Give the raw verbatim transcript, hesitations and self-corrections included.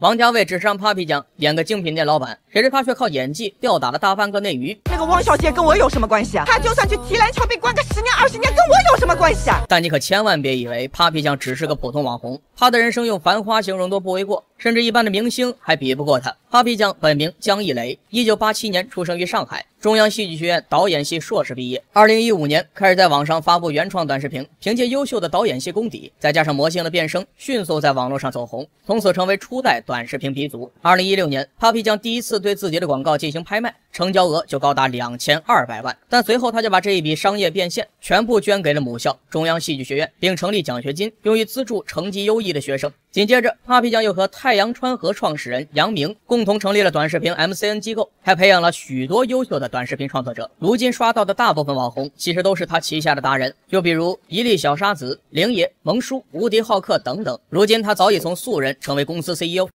王家卫只是让 Papi 酱演个精品店老板，谁知他却靠演技吊打了大半个内娱。 那个汪小姐跟我有什么关系啊？她就算去提篮桥被关个十年二十年，跟我有什么关系啊？ 但你可千万别以为 Papi 酱只是个普通网红，他的人生用繁花形容都不为过，甚至一般的明星还比不过他。Papi 酱本名江一雷，一九八七年出生于上海，中央戏剧学院导演系硕士毕业。二零一五年开始在网上发布原创短视频，凭借优秀的导演系功底，再加上魔性的变声，迅速在网络上走红，从此成为初代短视频鼻祖。二零一六年 ，Papi 酱第一次对自己的广告进行拍卖，成交额就高达两千二百万。但随后他就把这一笔商业变现全部捐给了母校中央戏剧学院，并成立奖学金，用于资助成绩优异的学生。紧接着 ，Papi 酱又和太阳川河创始人杨明共同成立了短视频 M C N 机构，还培养了许多优秀的短视频创作者。如今刷到的大部分网红，其实都是他旗下的达人，就比如一粒小沙子、灵爷、萌叔、无敌浩克等等。如今他早已从素人成为公司 C E O。